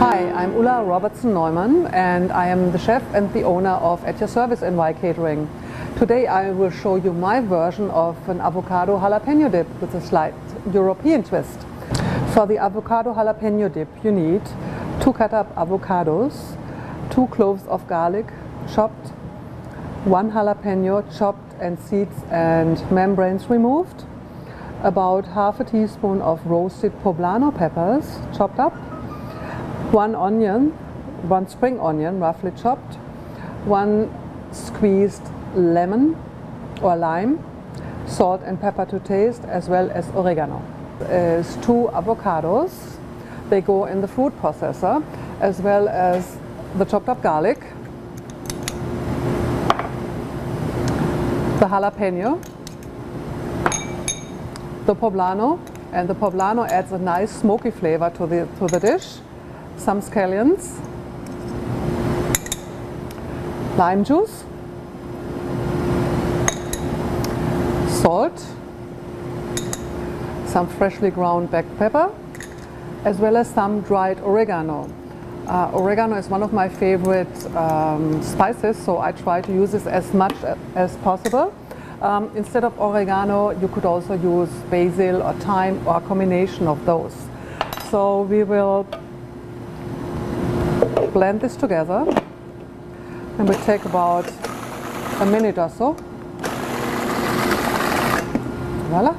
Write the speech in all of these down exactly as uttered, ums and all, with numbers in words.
Hi, I'm Ulla Robertson-Neumann and I am the chef and the owner of At Your Service N Y Catering. Today I will show you my version of an avocado jalapeno dip with a slight European twist. For the avocado jalapeno dip you need two cut up avocados, two cloves of garlic chopped, one jalapeno chopped and seeds and membranes removed, about half a teaspoon of roasted poblano peppers chopped up, one onion, one spring onion roughly chopped, one squeezed lemon or lime, salt and pepper to taste, as well as oregano. Is two avocados, they go in the food processor, as well as the chopped up garlic, the jalapeno, the poblano, and the poblano adds a nice smoky flavor to the, to the dish, some scallions, lime juice, salt, some freshly ground black pepper, as well as some dried oregano. Uh, oregano is one of my favorite um, spices, so I try to use this as much as possible. Um, instead of oregano, you could also use basil or thyme or a combination of those. So we will blend this together and we take about a minute or so. Voila.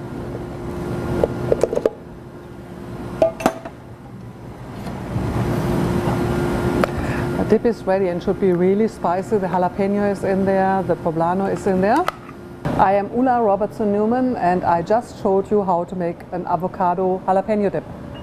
The dip is ready and should be really spicy. The jalapeno is in there, the poblano is in there. I am Ulla Robertson-Neumann and I just showed you how to make an avocado jalapeno dip.